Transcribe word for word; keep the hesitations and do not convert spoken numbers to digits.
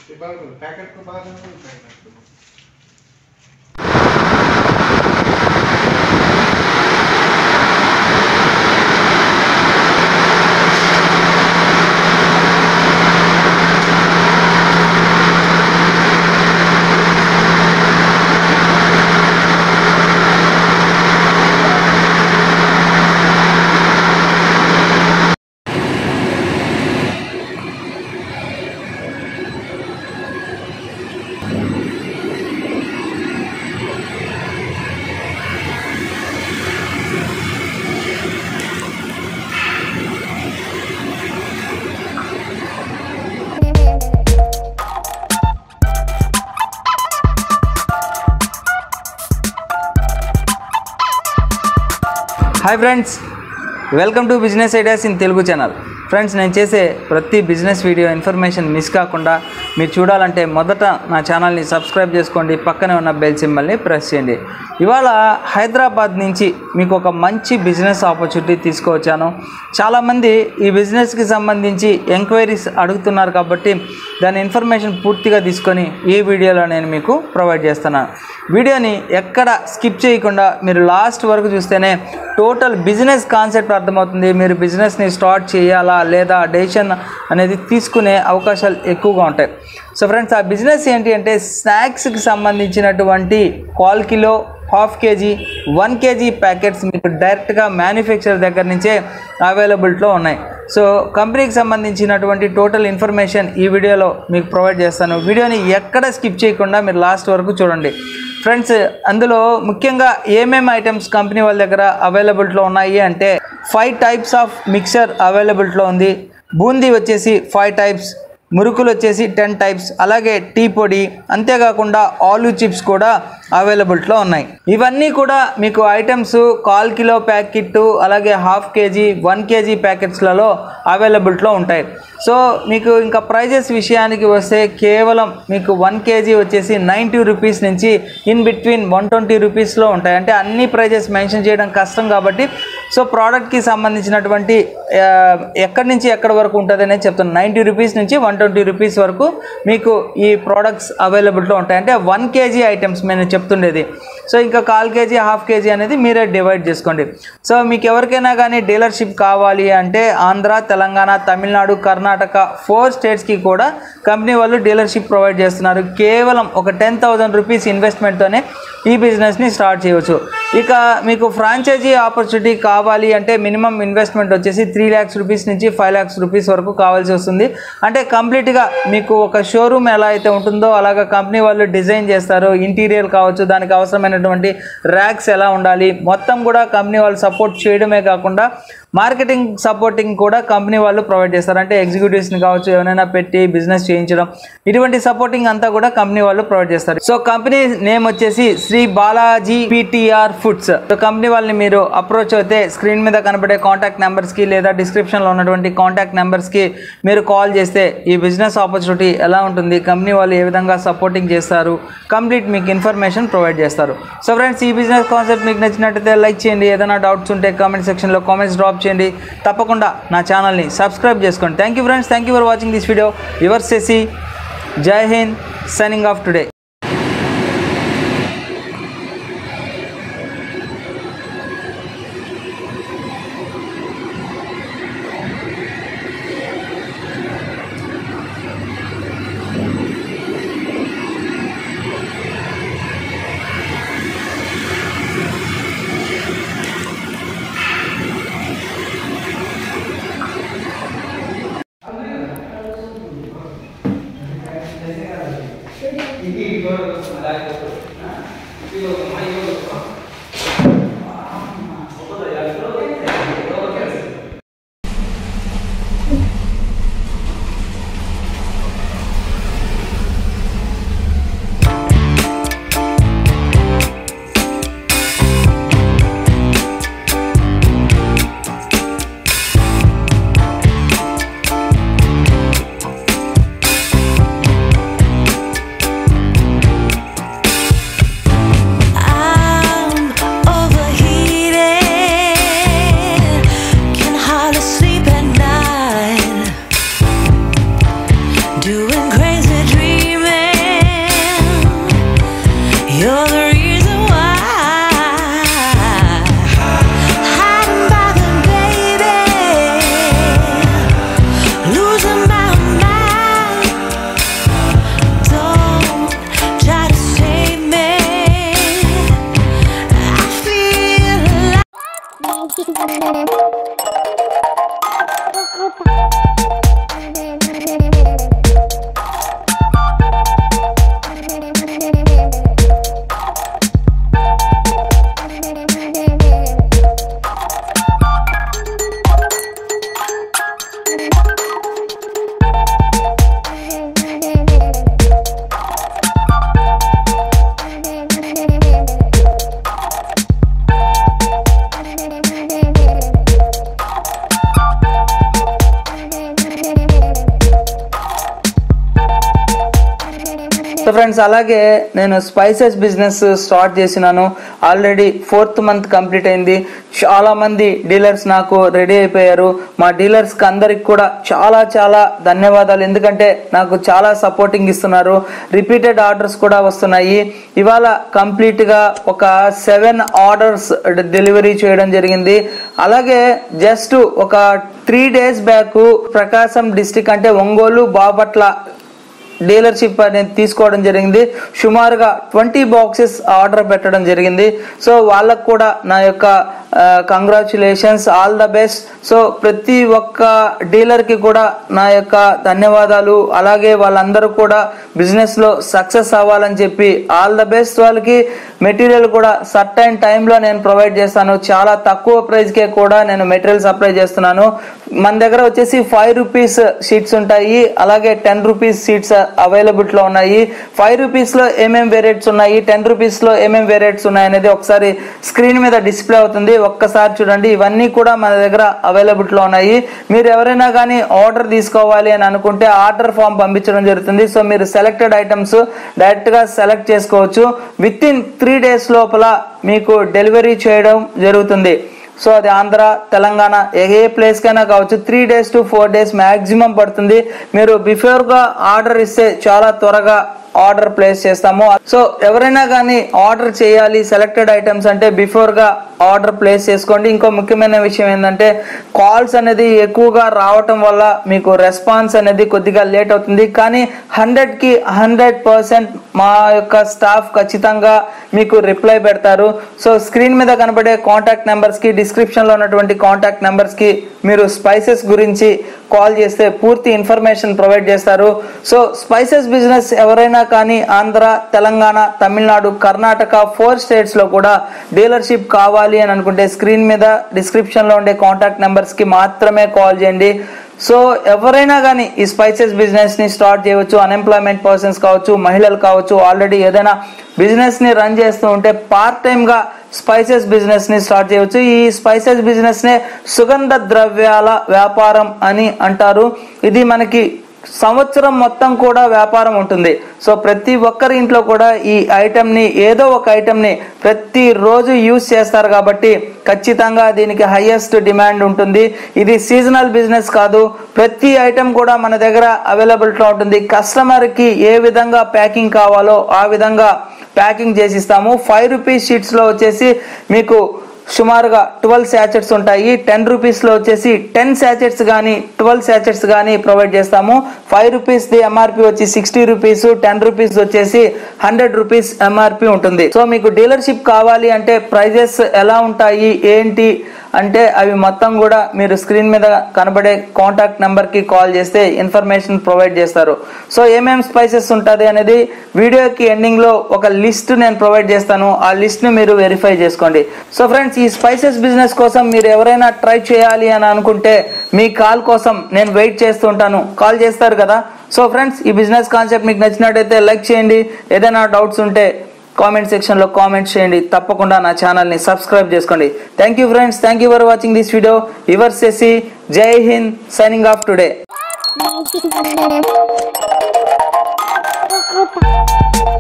Packet को बाद में packet hi friends welcome to business ideas in Telugu channel friends నేను చేసే ప్రతి బిజినెస్ వీడియో ఇన్ఫర్మేషన్ మిస్ కాకుండా మీరు చూడాలంటే మొదట నా ఛానల్ని సబ్స్క్రైబ్ చేసుకోండి పక్కనే ఉన్న బెల్ సింబల్ని ప్రెస్ చేయండి ఇవాళ హైదరాబాద్ నుంచి మీకు ఒక మంచి బిజినెస్ ఆపర్చునిటీ తీసుకువచ్చాను చాలామంది ఈ బిజినెస్కి సంబంధించి ఎంక్వైరీస్ అడుగుతున్నారు కాబట్టి దాని ఇన్ఫర్మేషన్ పూర్తిగా తీసుకొని ఈ వీడియోలో నేను మీకు ప్రొవైడ్ చేస్తున్నాను వీడియోని ఎక్కడ స్కిప్ చేయకుండా మీరు లాస్ట్ వరకు చూస్తేనే టోటల్ బిజినెస్ కాన్సెప్ట్ అర్థమవుతుంది మీరు బిజినెస్ని స్టార్ట్ చేయాలా లేదా డెసిషన్ అనేది తీసుకునే అవకాశాలు ఎక్కువగా ఉంటాయి సో ఫ్రెండ్స్ ఆ బిజినెస్ ఏంటి అంటే స్నాక్స్కి సంబంధించినటువంటి కాల్ kilo half KG one KG packets మీకు డైరెక్ట్గా మ్యానుఫ్యాక్చర్ దగ్గర నుంచే అవైలబిలిటీలో ఉన్నాయి సో కంపెనీకి సంబంధించినటువంటి టోటల్ ఇన్ఫర్మేషన్ ఈ వీడియోలో మీకు ప్రొవైడ్ చేస్తాను వీడియోని ఎక్కడ స్కిప్ చేయకుండా మీరు లాస్ట్ వరకు చూడండి ఫ్రెండ్స్ అందులో ముఖ్యంగా ఏమేమి ఐటమ్స్ కంపెనీ వాళ్ళ దగ్గర అవైలబిలిటీలో ఉన్నాయి అంటే ఫైవ్ టైప్స్ ఆఫ్ మిక్చర్ అవైలబిలిటీలో ఉంది బూందీ వచ్చేసి ఫైవ్ టైప్స్ మురుకులు వచ్చేసి టెన్ టైప్స్ అలాగే టీ పొడి అంతేకాకుండా ఆలూ చిప్స్ కూడా అవైలబిలిటీలో ఉన్నాయి ఇవన్నీ కూడా మీకు ఐటమ్స్ కాల్ కిలో ప్యాకెట్ అలాగే హాఫ్ కేజీ వన్ కేజీ ప్యాకెట్స్లలో అవైలబిలిటీలో ఉంటాయి సో మీకు ఇంకా ప్రైజెస్ విషయానికి వస్తే కేవలం మీకు వన్ కేజీ వచ్చేసి నైంటీ రూపీస్ నుంచి ఇన్ బిట్వీన్ వన్ ట్వంటీ రూపీస్లో ఉంటాయి అంటే అన్ని ప్రైజెస్ మెన్షన్ చేయడం కష్టం కాబట్టి సో ప్రోడక్ట్కి సంబంధించినటువంటి ఎక్కడి నుంచి ఎక్కడి వరకు ఉంటుంది అనేది చెప్తాను నైంటీ రూపీస్ నుంచి వన్ ట్వంటీ రూపీస్ వరకు మీకు ఈ ప్రోడక్ట్స్ అవైలబిలిటీలో ఉంటాయి అంటే వన్ కేజీ ఐటమ్స్ నేను చెప్తుండేది సో ఇంకా కాల్ కేజీ హాఫ్ కేజీ అనేది మీరే డివైడ్ చేసుకోండి సో మీకు ఎవరికైనా కానీ డీలర్షిప్ కావాలి అంటే ఆంధ్ర తెలంగాణ తమిళనాడు కర్ణాటక ఫోర్ స్టేట్స్కి కూడా కంపెనీ వాళ్ళు డీలర్షిప్ ప్రొవైడ్ చేస్తున్నారు కేవలం ఒక టెన్ థౌజండ్ రూపీస్ ఇన్వెస్ట్మెంట్తోనే ఈ బిజినెస్ని స్టార్ట్ చేయవచ్చు ఇక మీకు ఫ్రాంచైజీ ఆపర్చునిటీ కావాలి అంటే మినిమం ఇన్వెస్ట్మెంట్ వచ్చేసి త్రీ ల్యాక్స్ రూపీస్ నుంచి ఫైవ్ ల్యాక్స్ రూపీస్ వరకు కావాల్సి వస్తుంది అంటే కంప్లీట్గా మీకు ఒక షోరూమ్ ఎలా అయితే ఉంటుందో అలాగా కంపెనీ వాళ్ళు డిజైన్ చేస్తారు ఇంటీరియర్ కావచ్చు దానికి అవసరమైనటువంటి ర్యాక్స్ ఎలా ఉండాలి మొత్తం కూడా కంపెనీ వాళ్ళు సపోర్ట్ చేయడమే కాకుండా మార్కెటింగ్ సపోర్టింగ్ కూడా కంపెనీ వాళ్ళు ప్రొవైడ్ చేస్తారు అంటే ఎగ్జిక్యూటివ్స్ని కావచ్చు ఎవరైనా పెట్టి బిజినెస్ చేయించడం ఇటువంటి సపోర్టింగ్ అంతా కూడా కంపెనీ వాళ్ళు ప్రొవైడ్ చేస్తారు సో కంపెనీ నేమ్ వచ్చేసి Shri Balaji PTR foods so company వాళ్ళని మీరు అప్రోచ్ అయితే స్క్రీన్ మీద కనబడే కాంటాక్ట్ నెంబర్స్కి లేదా డిస్క్రిప్షన్లో ఉన్నటువంటి కాంటాక్ట్ నెంబర్స్కి మీరు కాల్ చేస్తే ఈ బిజినెస్ ఆపర్చునిటీ ఎలా ఉంటుంది కంపెనీ వాళ్ళు ఏ విధంగా సపోర్టింగ్ చేస్తారు కంప్లీట్ మీకు ఇన్ఫర్మేషన్ ప్రొవైడ్ చేస్తారు సో ఫ్రెండ్స్ ఈ బిజినెస్ కాన్సెప్ట్ మీకు నచ్చినట్టయితే లైక్ చేయండి ఏదైనా డౌట్స్ ఉంటే కామెంట్ సెక్షన్లో కామెంట్స్ డ్రాప్ చేయండి తప్పకుండా నా ఛానల్ని సబ్స్క్రైబ్ చేసుకోండి thank you friends thank you for watching this video your Shashi Jai Hind signing off today so friends, అలాగే నేను స్పైసెస్ బిజినెస్ స్టార్ట్ చేసినాను. ఆల్రెడీ ఫోర్త్ మంత్ కంప్లీట్ అయింది. చాలా మంది డీలర్స్ నాకు రెడీ అయిపోయారు. మా డీలర్స్కి అందరికి కూడా చాలా చాలా ధన్యవాదాలు. ఎందుకంటే నాకు చాలా సపోర్టింగ్ ఇస్తున్నారు. రిపీటెడ్ ఆర్డర్స్ కూడా వస్తున్నాయి. ఇవాళ కంప్లీట్గా ఒక సెవెన్ ఆర్డర్స్ డెలివరీ చేయడం జరిగింది. అలాగే జస్ట్ ఒక three days back Prakasam district అంటే ఒంగోలు, బాపట్ల డీలర్షిప్ అనేది తీసుకోవడం జరిగింది. సుమారుగా ట్వంటీ బాక్సెస్ ఆర్డర్ పెట్టడం జరిగింది. సో వాళ్ళకు కూడా నా యొక్క congratulations, all the best. So ప్రతి ఒక్క డీలర్కి కూడా నా యొక్క ధన్యవాదాలు. అలాగే వాళ్ళందరూ కూడా బిజినెస్లో సక్సెస్ అవ్వాలని చెప్పి ఆల్ ద బెస్ట్. వాళ్ళకి మెటీరియల్ కూడా సర్టైన్ టైంలో నేను ప్రొవైడ్ చేస్తాను. చాలా తక్కువ ప్రైస్కే కూడా నేను మెటీరియల్ సప్లై చేస్తున్నాను. మన దగ్గర వచ్చేసి ఫైవ్ రూపీస్ షీట్స్ ఉంటాయి. అలాగే టెన్ రూపీస్ షీట్స్ అవైలబిలిటీలో ఉన్నాయి. ఫైవ్ రూపీస్లో ఏమేమి వేరియట్స్ ఉన్నాయి, టెన్ రూపీస్లో ఏమేమి వేరియట్స్ ఉన్నాయి అనేది ఒకసారి స్క్రీన్ మీద డిస్ప్లే అవుతుంది. ఒక్కసారి చూడండి. ఇవన్నీ కూడా మన దగ్గర అవైలబిలిటీలో ఉన్నాయి. మీరు ఎవరైనా కానీ ఆర్డర్ తీసుకోవాలి అని అనుకుంటే ఆర్డర్ ఫామ్ పంపించడం జరుగుతుంది. సో మీరు సెలెక్టెడ్ ఐటమ్స్ డైరెక్ట్గా సెలెక్ట్ చేసుకోవచ్చు. విత్ ఇన్ త్రీ డేస్ లోపల మీకు డెలివరీ చేయడం జరుగుతుంది. సో అది ఆంధ్ర, తెలంగాణ ఏ ప్లేస్కైనా కావచ్చు. Three days to four days maximum పడుతుంది. మీరు బిఫోర్గా ఆర్డర్ ఇస్తే చాలా త్వరగా ఆర్డర్ ప్లేస్ చేస్తాము. సో ఎవరైనా కానీ ఆర్డర్ చేయాలి సెలెక్టెడ్ ఐటమ్స్ అంటే బిఫోర్గా ఆర్డర్ ప్లేస్ చేసుకోండి. ఇంకో ముఖ్యమైన విషయం ఏంటంటే కాల్స్ అనేది ఎక్కువగా రావటం వల్ల మీకు రెస్పాన్స్ అనేది కొద్దిగా లేట్ అవుతుంది. కానీ హండ్రెడ్కి హండ్రెడ్ పర్సెంట్ మా యొక్క స్టాఫ్ ఖచ్చితంగా మీకు రిప్లై పెడతారు. సో స్క్రీన్ మీద కనబడే కాంటాక్ట్ నెంబర్స్కి, డిస్క్రిప్షన్లో ఉన్నటువంటి కాంటాక్ట్ నెంబర్స్కి మీరు స్పైసెస్ గురించి కాల్ చేస్తే పూర్తి ఇన్ఫర్మేషన్ ప్రొవైడ్ చేస్తారు. సో స్పైసెస్ బిజినెస్ ఎవరైనా కానీ ఆంధ్ర, తెలంగాణ, తమిళనాడు, కర్ణాటక ఫోర్ స్టేట్స్లో కూడా డీలర్షిప్ కావాలి అని అనుకుంటే స్క్రీన్ మీద డిస్క్రిప్షన్లో ఉండే కాంటాక్ట్ నెంబర్స్కి మాత్రమే కాల్ చేయండి. సో ఎవరైనా కానీ ఈ స్పైసెస్ బిజినెస్ని స్టార్ట్ చేయవచ్చు. అన్ఎంప్లాయ్మెంట్ పర్సన్స్ కావచ్చు, మహిళలు కావచ్చు, ఆల్రెడీ ఏదైనా బిజినెస్ని రన్ చేస్తూ ఉంటే పార్ట్ టైమ్గా స్పైసెస్ బిజినెస్ని స్టార్ట్ చేయవచ్చు. ఈ స్పైసెస్ బిజినెస్నే సుగంధ ద్రవ్యాల వ్యాపారం అని అంటారు. ఇది మనకి సంవత్సరం మొత్తం కూడా వ్యాపారం ఉంటుంది. సో ప్రతి ఒక్కరి ఇంట్లో కూడా ఈ ఐటెంని, ఏదో ఒక ఐటెంని ప్రతిరోజు యూజ్ చేస్తారు కాబట్టి ఖచ్చితంగా దీనికి హైయెస్ట్ డిమాండ్ ఉంటుంది. ఇది సీజనల్ బిజినెస్ కాదు. ప్రతి ఐటెం కూడా మన దగ్గర అవైలబిలిటీలో ఉంటుంది. కస్టమర్కి ఏ విధంగా ప్యాకింగ్ కావాలో ఆ విధంగా ప్యాకింగ్ చేసి ఇస్తాము. ఫైవ్ రూపీస్ షీట్స్లో వచ్చేసి మీకు సుమారుగా ట్వెల్వ్ శాచెట్స్ ఉంటాయి. టెన్ రూపీస్లో వచ్చేసి టెన్ శాచెట్స్ కానీ ట్వెల్వ్ శాచెట్స్ కానీ ప్రొవైడ్ చేస్తాము. ఫైవ్ రూపీస్ది ఎంఆర్పి వచ్చి సిక్స్టీ రూపీస్, టెన్ రూపీస్ వచ్చేసి హండ్రెడ్ రూపీస్ ఎంఆర్పి ఉంటుంది. సో మీకు డీలర్షిప్ కావాలి అంటే ప్రైజెస్ ఎలా ఉంటాయి ఏంటి అంటే అవి మొత్తం కూడా మీరు స్క్రీన్ మీద కనబడే కాంటాక్ట్ నెంబర్కి కాల్ చేస్తే ఇన్ఫర్మేషన్ ప్రొవైడ్ చేస్తారు. సో ఏమేమి స్పైసెస్ ఉంటుంది అనేది వీడియోకి ఎండింగ్లో ఒక లిస్ట్ నేను ప్రొవైడ్ చేస్తాను. ఆ లిస్ట్ని మీరు వెరిఫై చేసుకోండి. సో ఫ్రెండ్స్, ఈ స్పైసెస్ బిజినెస్ కోసం మీరు ఎవరైనా ట్రై చేయాలి అని అనుకుంటే మీ కాల్ కోసం నేను వెయిట్ చేస్తూ ఉంటాను. కాల్ చేస్తారు కదా. సో ఫ్రెండ్స్, ఈ బిజినెస్ కాన్సెప్ట్ మీకు నచ్చినట్టయితే లైక్ చేయండి. ఏదైనా డౌట్స్ ఉంటే కామెంట్ సెక్షన్లో కామెంట్ చేయండి. తప్పకుండా నా ఛానల్ని సబ్స్క్రైబ్ చేసుకోండి. Thank you friends, thank you for watching this video. Your Shashi, Jai Hind, signing off today.